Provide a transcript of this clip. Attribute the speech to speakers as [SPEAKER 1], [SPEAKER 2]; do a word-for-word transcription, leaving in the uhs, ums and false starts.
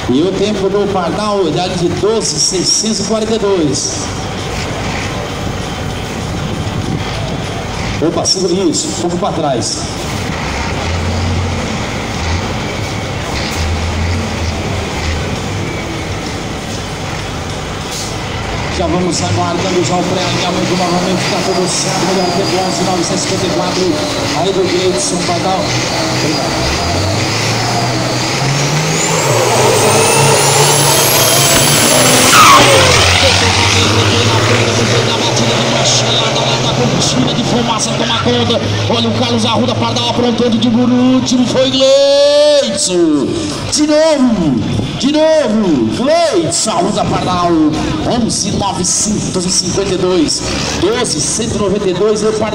[SPEAKER 1] E o tempo do Pardal é de doze mil seiscentos e quarenta e dois. Opa, segura isso, um pouco para trás. Já vamos aguardando já o pré-alinhamento novamente, está tudo certo, melhor tempo onze mil novecentos e cinquenta e quatro, aí do Gleidson Pardal. De fumaça toma conta. Olha o Carlos Arruda, Pardal aprontando de por último. Foi Gleidson. De novo, de novo. Gleidson Arruda, Pardal. onze mil novecentos e cinquenta e dois, doze mil cento e noventa e dois.